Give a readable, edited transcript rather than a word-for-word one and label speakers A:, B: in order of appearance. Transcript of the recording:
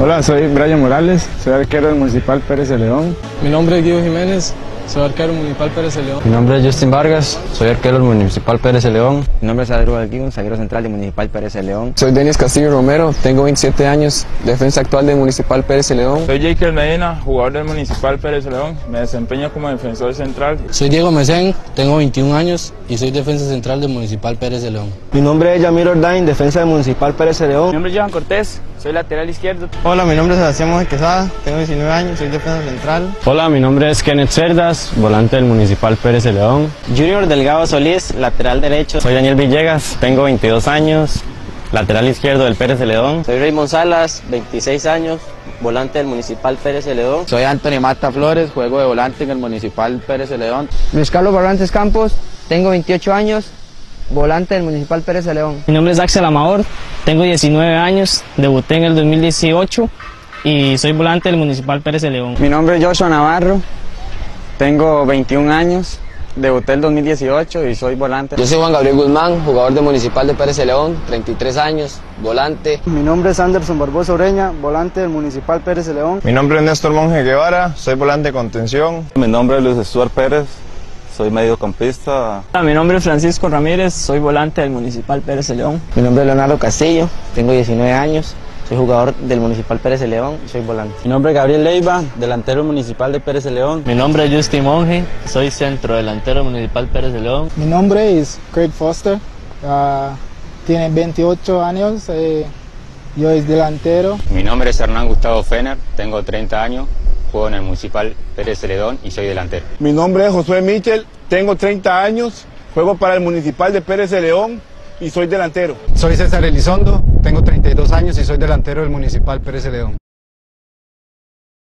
A: Hola, soy Brian Morales, soy arquero del Municipal Pérez de León.
B: Mi nombre es Guido Jiménez, soy arquero municipal Pérez de León.
C: Mi nombre es Justin Vargas, soy arquero del Municipal Pérez de León.
D: Mi nombre es Adriano Alguín, zaguero central del Municipal Pérez de León.
E: Soy Denis Castillo Romero, tengo 27 años, defensa actual del Municipal Pérez de León.
F: Soy Jaker Medina, jugador del Municipal Pérez de León. Me desempeño como defensor central.
B: Soy Diego Mesén, tengo 21 años y soy defensa central del Municipal Pérez de León.
G: Mi nombre es Yamir Ordain, defensa del Municipal Pérez de León.
H: Mi nombre es Johan Cortés, soy lateral izquierdo.
I: Hola, mi nombre es Sebastián Monge Quesada, tengo 19 años, soy defensa central.
J: Hola, mi nombre es Kenneth Cerdas, volante del Municipal Pérez de León.
K: Junior Delgado Solís, lateral derecho.
J: Soy Daniel Villegas, tengo 22 años, lateral izquierdo del Pérez de León.
L: Soy Raymond Salas, 26 años, volante del Municipal Pérez de León.
M: Soy Anthony Mata Flores, juego de volante en el Municipal Pérez de León.
N: Luis Carlos Barrantes Campos, tengo 28 años, volante del Municipal Pérez de León.
O: Mi nombre es Axel Amador, tengo 19 años, debuté en el 2018 y soy volante del Municipal Pérez de León.
P: Mi nombre es Joshua Navarro, tengo 21 años, debuté en el 2018 y soy volante.
E: Yo soy Juan Gabriel Guzmán, jugador del Municipal de Pérez de León, 33 años, volante.
G: Mi nombre es Anderson Barbosa Ureña, volante del Municipal Pérez de León.
Q: Mi nombre es Néstor Monge Guevara, soy volante de contención.
R: Mi nombre es Luis Estuar Pérez, soy mediocampista.
S: Mi nombre es Francisco Ramírez, soy volante del Municipal Pérez de León.
T: Mi nombre es Leonardo Castillo, tengo 19 años. Soy jugador del Municipal Pérez de León y soy volante.
F: Mi nombre es Gabriel Leiva, delantero municipal de Pérez de León.
B: Mi nombre es Justin Monge, soy centro delantero municipal Pérez de León.
E: Mi nombre es Craig Foster, tiene 28 años, yo es delantero.
C: Mi nombre es Hernán Gustavo Fener, tengo 30 años, juego en el Municipal Pérez de León y soy delantero.
J: Mi nombre es Josué Michel, tengo 30 años, juego para el Municipal de Pérez de León y soy delantero.
S: Soy César Elizondo, tengo 32 años y soy delantero del Municipal Pérez de León.